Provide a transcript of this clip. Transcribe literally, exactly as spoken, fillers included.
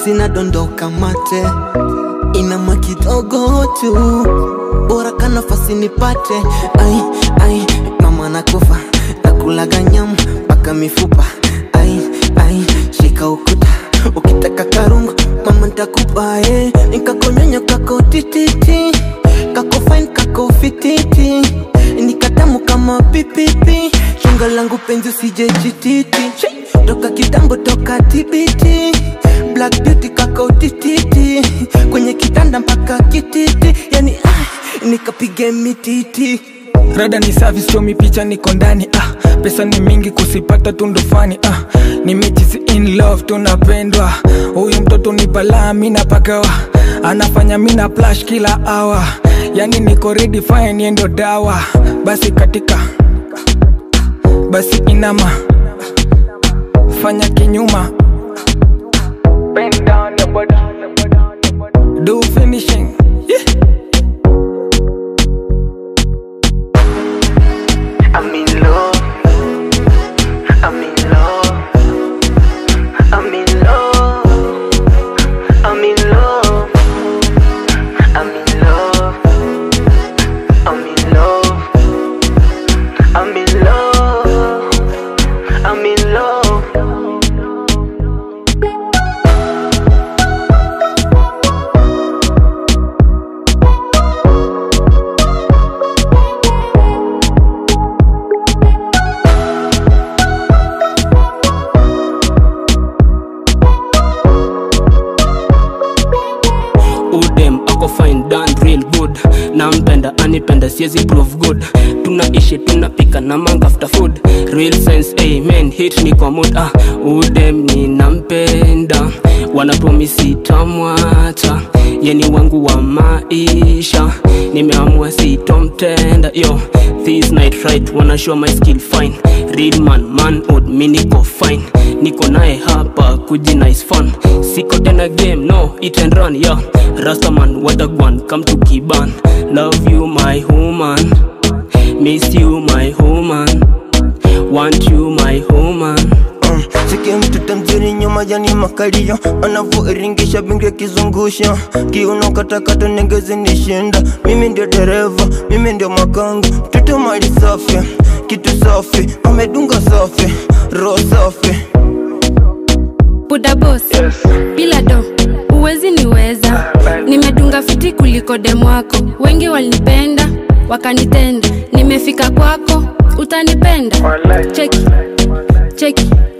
sina dondoka mate, inama kidogo tu, bora ka nafasi nipate. Ai, ai, mama nakufa, nakulaga nyama mpaka mifupa. Ai, ai, shika ukuta, ukitaka karungu mama ntakupa. Eh, nikakonyonyo kako tititi, kako fine kako fititi, nikatamu kama pipipi, chunga langu penzi usije chititi. Toka kitambo toka tibiti, black beauty kako tititi, kwenye kitanda mpaka kititi, yani ah, nikapige mititi. Rada ni service show mi picha niko ndani. Ah, pesa ni mingi kusipata tundofani. Ah, ni mechi in love tunapendwa. Huyu mtoto ni balaa mina pagawa, anafanya mina flash kila hour. Yani niko ready fine niendo dawa. Basi katika, basi inama, fanya kinyuma, bend down your body, do finishing. Yeah. I'm in love, I'm in love, I'm in love, I'm in love, I'm in love, I'm in love, I'm in love, I'm in love. Udem ako fine done real good, nampenda anipenda siezi prove good. Tunaishi tunapika na manga after food, real sense amen hit ni kwa mood. Ah, udem ni nampenda, wana promisi tamwacha, yeni wangu wa maisha, nimeamua sitomtenda. Yo, this night right wanna show my skill fine, real man man old mi niko fine, niko nae hapa kuji nice fun, siko tena game no eat and run. Yo, Rastaman what a one come to Kiban, love you my woman, miss you my woman, want you my woman. Um, Siki mtoto mzuri nyuma yani makalio, anavu iringisha bingi kizungusha, kiuno katakata nengezi nishinda. Mimi ndio dereva, mimi ndio makangu, mtoto mali safi, kitu safi, amedunga safi, roho safi. Buda boss, yes. Bila do, uwezi niweza, nimedunga fiti kuliko demu wako. Wengi walinipenda, wakanitenda, nimefika kwako, utanipenda. Cheki, cheki